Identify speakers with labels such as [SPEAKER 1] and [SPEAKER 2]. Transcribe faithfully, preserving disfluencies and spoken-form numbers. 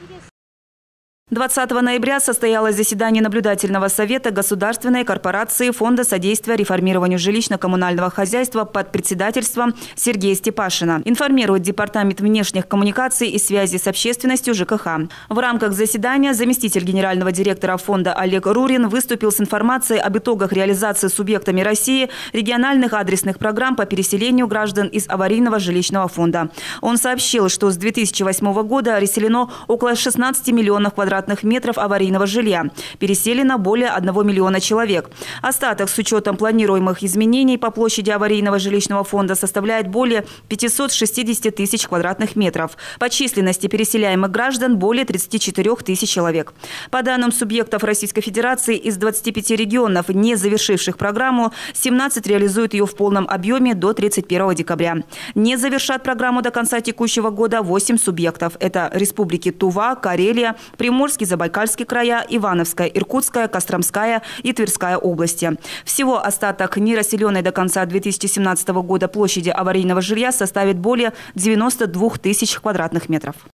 [SPEAKER 1] двадцатого ноября состоялось заседание наблюдательного совета Государственной корпорации Фонда содействия реформированию жилищно-коммунального хозяйства под председательством Сергея Степашина. Информирует Департамент внешних коммуникаций и связи с общественностью ЖКХ. В рамках заседания заместитель генерального директора фонда Олег Рурин выступил с информацией об итогах реализации субъектами России региональных адресных программ по переселению граждан из аварийного жилищного фонда. Он сообщил, что с две тысячи восьмого года расселено около шестнадцати миллионов квадратных метров аварийного жилья. Переселено более одного миллиона человек. Остаток с учетом планируемых изменений по площади аварийного жилищного фонда составляет более пятисот шестидесяти тысяч квадратных метров. По численности переселяемых граждан более тридцати четырёх тысяч человек. По данным субъектов Российской Федерации, из двадцати пяти регионов, не завершивших программу, семнадцать реализуют ее в полном объеме до тридцать первого декабря. Не завершат программу до конца текущего года восемь субъектов. Это республики Тува, Карелия, Приморский, Забайкальский края, Ивановская, Иркутская, Костромская и Тверская области. Всего остаток нерасселенной до конца две тысячи семнадцатого года площади аварийного жилья составит более девяноста двух тысяч квадратных метров.